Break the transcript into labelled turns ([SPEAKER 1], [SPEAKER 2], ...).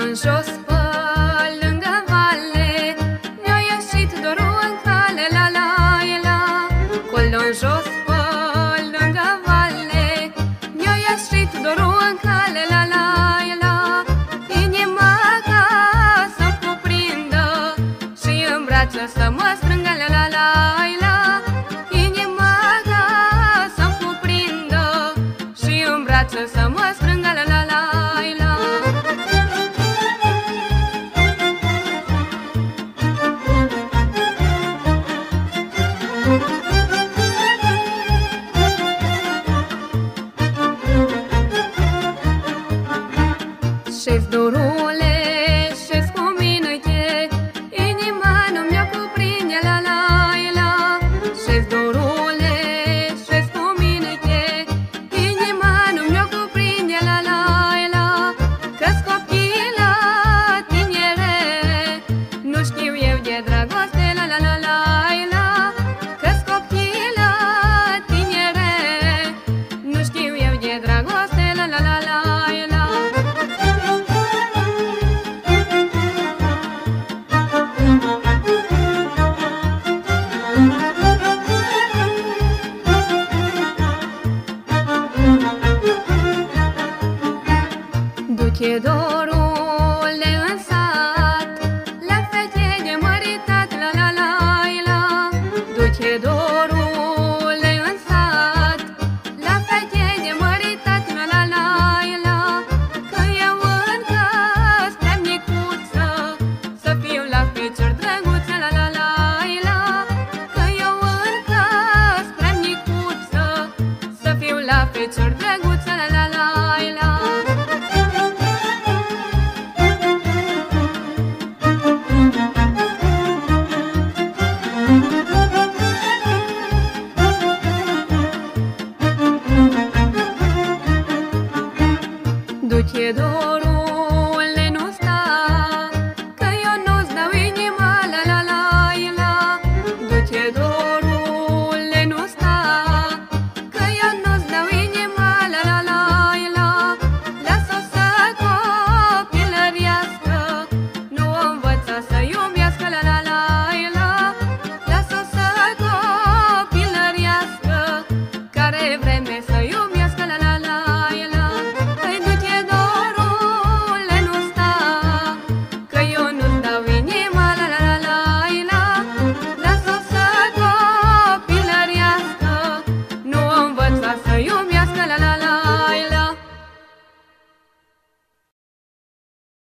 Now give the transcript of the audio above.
[SPEAKER 1] în jos pe lângă vale, mi-a ieșit dorul în cale, la la la. Colo în jos pe lângă vale, mi-a ieșit dorul în cale, la la la. Inima ca să-mi cuprindă și în brațe să mă strângă, la la la la. Inima ca să-mi cuprindă și în brațe să mă strângă, la la la la. Și-ți dorule